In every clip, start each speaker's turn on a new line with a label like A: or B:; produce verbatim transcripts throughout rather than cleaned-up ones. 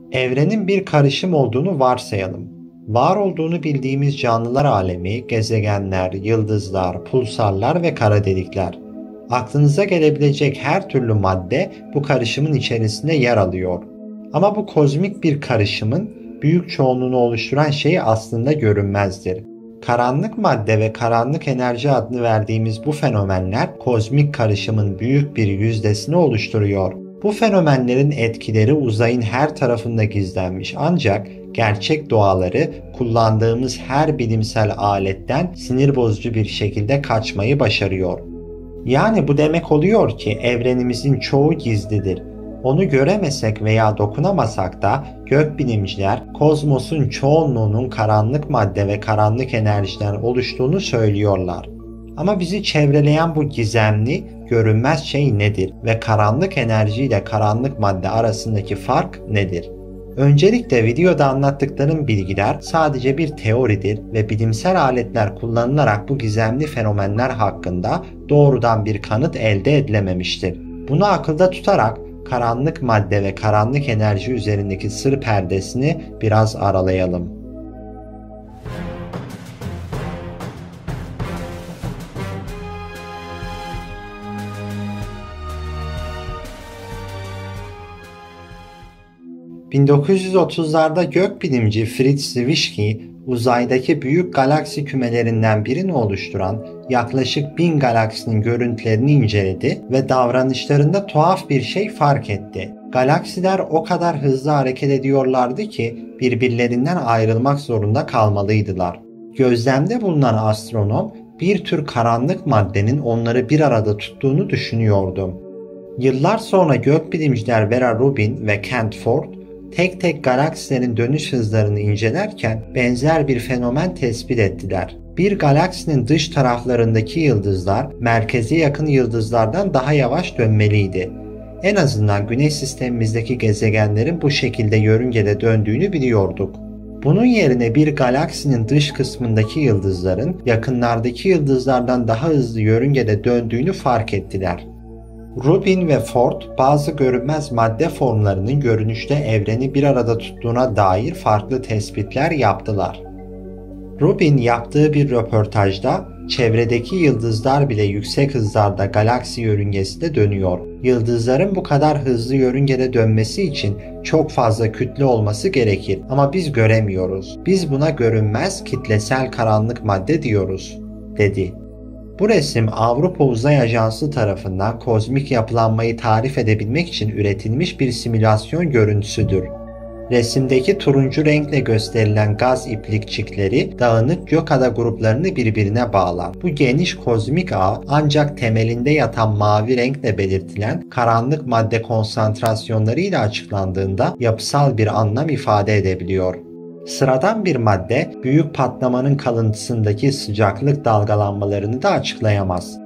A: Evrenin bir karışım olduğunu varsayalım. Var olduğunu bildiğimiz canlılar alemi, gezegenler, yıldızlar, pulsarlar ve kara delikler. Aklınıza gelebilecek her türlü madde bu karışımın içerisinde yer alıyor. Ama bu kozmik bir karışımın büyük çoğunluğunu oluşturan şey aslında görünmezdir. Karanlık madde ve karanlık enerji adını verdiğimiz bu fenomenler kozmik karışımın büyük bir yüzdesini oluşturuyor. Bu fenomenlerin etkileri uzayın her tarafında gizlenmiş, ancak gerçek doğaları kullandığımız her bilimsel aletten sinir bozucu bir şekilde kaçmayı başarıyor. Yani bu demek oluyor ki evrenimizin çoğu gizlidir. Onu göremesek veya dokunamasak da gökbilimciler kozmosun çoğunluğunun karanlık madde ve karanlık enerjiden oluştuğunu söylüyorlar. Ama bizi çevreleyen bu gizemli, görünmez şey nedir ve karanlık enerji ile karanlık madde arasındaki fark nedir? Öncelikle videoda anlattıklarım bilgiler sadece bir teoridir ve bilimsel aletler kullanılarak bu gizemli fenomenler hakkında doğrudan bir kanıt elde edilememiştir. Bunu akılda tutarak karanlık madde ve karanlık enerji üzerindeki sır perdesini biraz aralayalım. bin dokuz yüz otuzlarda gökbilimci Fritz Zwicky, uzaydaki büyük galaksi kümelerinden birini oluşturan yaklaşık bin galaksinin görüntülerini inceledi ve davranışlarında tuhaf bir şey fark etti. Galaksiler o kadar hızlı hareket ediyorlardı ki birbirlerinden ayrılmak zorunda kalmalıydılar. Gözlemde bulunan astronom bir tür karanlık maddenin onları bir arada tuttuğunu düşünüyordu. Yıllar sonra gökbilimciler Vera Rubin ve Kent Ford tek tek galaksilerin dönüş hızlarını incelerken benzer bir fenomen tespit ettiler. Bir galaksinin dış taraflarındaki yıldızlar merkeze yakın yıldızlardan daha yavaş dönmeliydi. En azından Güneş sistemimizdeki gezegenlerin bu şekilde yörüngede döndüğünü biliyorduk. Bunun yerine bir galaksinin dış kısmındaki yıldızların yakınlardaki yıldızlardan daha hızlı yörüngede döndüğünü fark ettiler. Rubin ve Ford bazı görünmez madde formlarının görünüşte evreni bir arada tuttuğuna dair farklı tespitler yaptılar. Rubin yaptığı bir röportajda çevredeki yıldızlar bile yüksek hızlarda galaksi yörüngesinde dönüyor. Yıldızların bu kadar hızlı yörüngede dönmesi için çok fazla kütle olması gerekir ama biz göremiyoruz. Biz buna görünmez kitlesel karanlık madde diyoruz, dedi. Bu resim Avrupa Uzay Ajansı tarafından kozmik yapılanmayı tarif edebilmek için üretilmiş bir simülasyon görüntüsüdür. Resimdeki turuncu renkle gösterilen gaz iplikçikleri dağınık gökada gruplarını birbirine bağlar. Bu geniş kozmik ağ ancak temelinde yatan mavi renkle belirtilen karanlık madde konsantrasyonları ile açıklandığında yapısal bir anlam ifade edebiliyor. Sıradan bir madde büyük patlamanın kalıntısındaki sıcaklık dalgalanmalarını da açıklayamaz.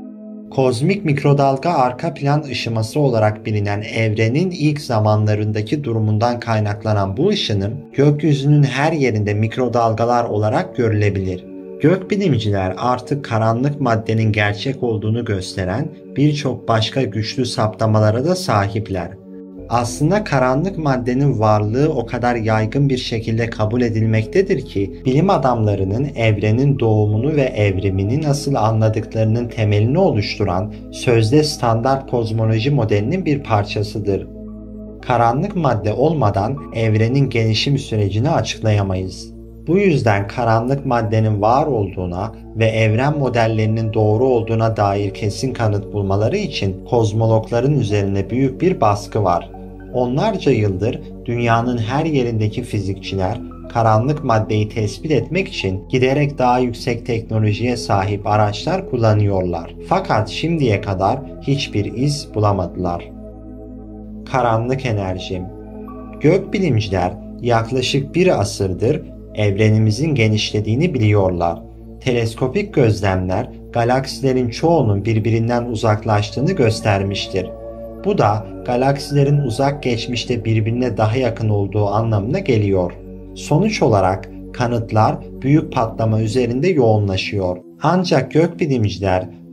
A: Kozmik mikrodalga arka plan ışıması olarak bilinen evrenin ilk zamanlarındaki durumundan kaynaklanan bu ışınım gökyüzünün her yerinde mikrodalgalar olarak görülebilir. Gökbilimciler artık karanlık maddenin gerçek olduğunu gösteren birçok başka güçlü saptamalara da sahipler. Aslında karanlık maddenin varlığı o kadar yaygın bir şekilde kabul edilmektedir ki bilim adamlarının evrenin doğumunu ve evrimini nasıl anladıklarının temelini oluşturan sözde standart kozmoloji modelinin bir parçasıdır. Karanlık madde olmadan evrenin gelişim sürecini açıklayamayız. Bu yüzden karanlık maddenin var olduğuna ve evren modellerinin doğru olduğuna dair kesin kanıt bulmaları için kozmologların üzerine büyük bir baskı var. Onlarca yıldır dünyanın her yerindeki fizikçiler karanlık maddeyi tespit etmek için giderek daha yüksek teknolojiye sahip araçlar kullanıyorlar. Fakat şimdiye kadar hiçbir iz bulamadılar. Karanlık enerji. Gökbilimciler yaklaşık bir asırdır evrenimizin genişlediğini biliyorlar. Teleskopik gözlemler galaksilerin çoğunun birbirinden uzaklaştığını göstermiştir. Bu da galaksilerin uzak geçmişte birbirine daha yakın olduğu anlamına geliyor. Sonuç olarak kanıtlar büyük patlama üzerinde yoğunlaşıyor. Ancak gökbilimciler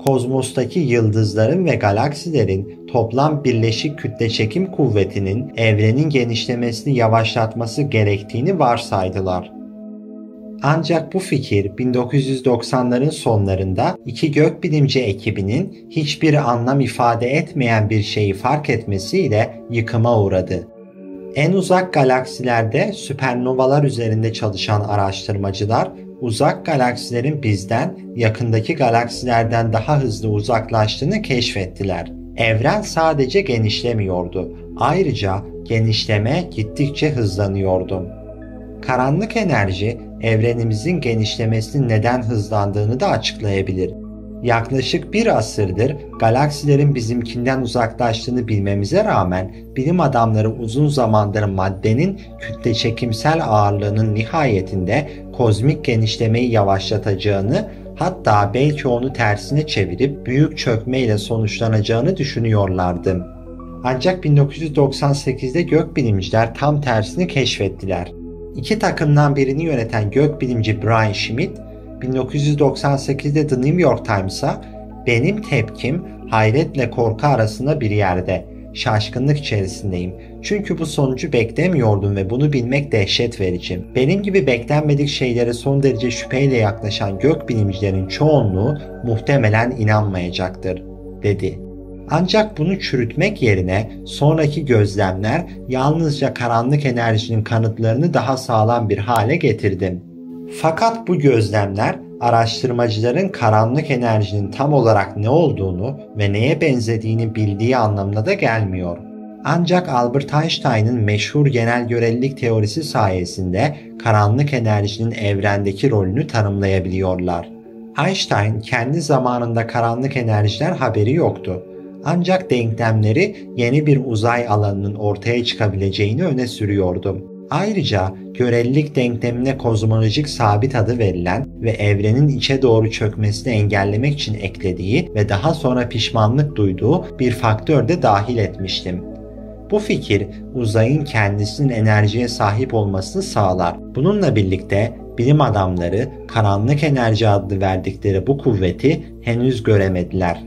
A: kozmostaki yıldızların ve galaksilerin toplam birleşik kütle çekim kuvvetinin evrenin genişlemesini yavaşlatması gerektiğini varsaydılar. Ancak bu fikir bin dokuz yüz doksanların sonlarında iki gökbilimci ekibinin hiçbir anlam ifade etmeyen bir şeyi fark etmesiyle yıkıma uğradı. En uzak galaksilerde süpernovalar üzerinde çalışan araştırmacılar, uzak galaksilerin bizden, yakındaki galaksilerden daha hızlı uzaklaştığını keşfettiler. Evren sadece genişlemiyordu. Ayrıca genişleme gittikçe hızlanıyordu. Karanlık enerji, evrenimizin genişlemesinin neden hızlandığını da açıklayabilir. Yaklaşık bir asırdır galaksilerin bizimkinden uzaklaştığını bilmemize rağmen bilim adamları uzun zamandır maddenin kütle çekimsel ağırlığının nihayetinde kozmik genişlemeyi yavaşlatacağını, hatta belki onu tersine çevirip büyük çökmeyle sonuçlanacağını düşünüyorlardı. Ancak bin dokuz yüz doksan sekizde gökbilimciler tam tersini keşfettiler. İki takımdan birini yöneten gökbilimci Brian Schmidt, bin dokuz yüz doksan sekizde The New York Times'a "Benim tepkim hayretle korku arasında bir yerde. Şaşkınlık içerisindeyim. Çünkü bu sonucu beklemiyordum ve bunu bilmek dehşet verici. Benim gibi beklenmedik şeylere son derece şüpheyle yaklaşan gökbilimcilerin çoğunluğu muhtemelen inanmayacaktır," dedi. Ancak bunu çürütmek yerine sonraki gözlemler yalnızca karanlık enerjinin kanıtlarını daha sağlam bir hale getirdi. Fakat bu gözlemler araştırmacıların karanlık enerjinin tam olarak ne olduğunu ve neye benzediğini bildiği anlamına da gelmiyor. Ancak Albert Einstein'ın meşhur genel görelilik teorisi sayesinde karanlık enerjinin evrendeki rolünü tanımlayabiliyorlar. Einstein kendi zamanında karanlık enerjiden haberi yoktu. Ancak denklemleri yeni bir uzay alanının ortaya çıkabileceğini öne sürüyordu. Ayrıca görelilik denklemine kozmolojik sabit adı verilen ve evrenin içe doğru çökmesini engellemek için eklediği ve daha sonra pişmanlık duyduğu bir faktör de dahil etmiştim. Bu fikir uzayın kendisinin enerjiye sahip olmasını sağlar. Bununla birlikte bilim adamları karanlık enerji adlı verdikleri bu kuvveti henüz göremediler.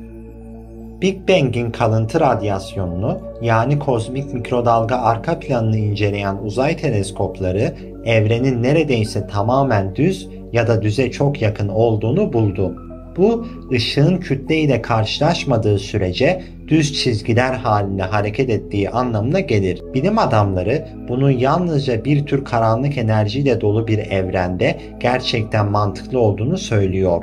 A: Big Bang'in kalıntı radyasyonunu, yani kozmik mikrodalga arka planını inceleyen uzay teleskopları evrenin neredeyse tamamen düz ya da düze çok yakın olduğunu buldu. Bu, ışığın kütle ile karşılaşmadığı sürece düz çizgiler halinde hareket ettiği anlamına gelir. Bilim adamları bunun yalnızca bir tür karanlık enerjiyle dolu bir evrende gerçekten mantıklı olduğunu söylüyor.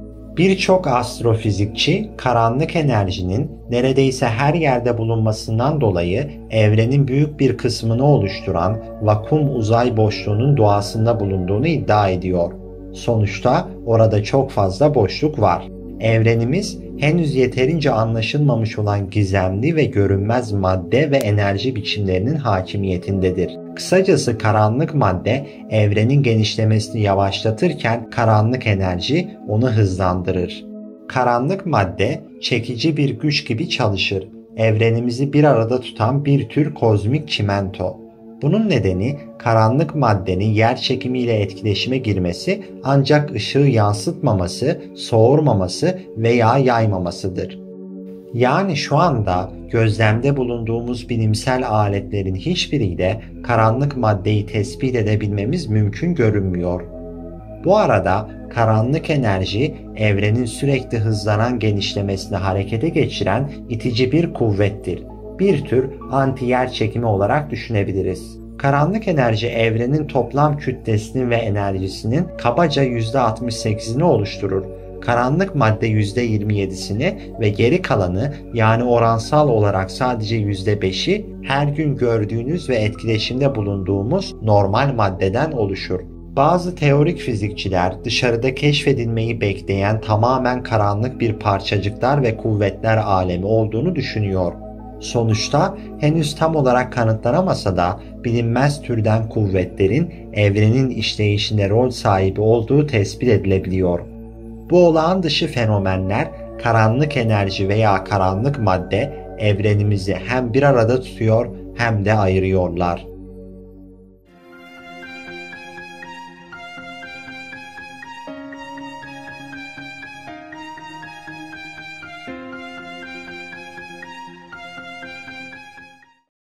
A: Birçok astrofizikçi karanlık enerjinin neredeyse her yerde bulunmasından dolayı evrenin büyük bir kısmını oluşturan vakum uzay boşluğunun doğasında bulunduğunu iddia ediyor. Sonuçta orada çok fazla boşluk var. Evrenimiz henüz yeterince anlaşılmamış olan gizemli ve görünmez madde ve enerji biçimlerinin hakimiyetindedir. Kısacası karanlık madde evrenin genişlemesini yavaşlatırken karanlık enerji onu hızlandırır. Karanlık madde çekici bir güç gibi çalışır. Evrenimizi bir arada tutan bir tür kozmik çimento. Bunun nedeni karanlık maddenin yer çekimiyle etkileşime girmesi ancak ışığı yansıtmaması, soğurmaması veya yaymamasıdır. Yani şu anda gözlemde bulunduğumuz bilimsel aletlerin hiçbiriyle karanlık maddeyi tespit edebilmemiz mümkün görünmüyor. Bu arada karanlık enerji evrenin sürekli hızlanan genişlemesini harekete geçiren itici bir kuvvettir. Bir tür anti-yer çekimi olarak düşünebiliriz. Karanlık enerji evrenin toplam kütlesinin ve enerjisinin kabaca yüzde altmış sekizini oluşturur. Karanlık madde yüzde yirmi yedisini ve geri kalanı, yani oransal olarak sadece yüzde beşi her gün gördüğünüz ve etkileşimde bulunduğumuz normal maddeden oluşur. Bazı teorik fizikçiler dışarıda keşfedilmeyi bekleyen tamamen karanlık bir parçacıklar ve kuvvetler alemi olduğunu düşünüyor. Sonuçta henüz tam olarak kanıtlanamasa da bilinmez türden kuvvetlerin evrenin işleyişinde rol sahibi olduğu tespit edilebiliyor. Bu olağan dışı fenomenler, karanlık enerji veya karanlık madde evrenimizi hem bir arada tutuyor hem de ayırıyorlar.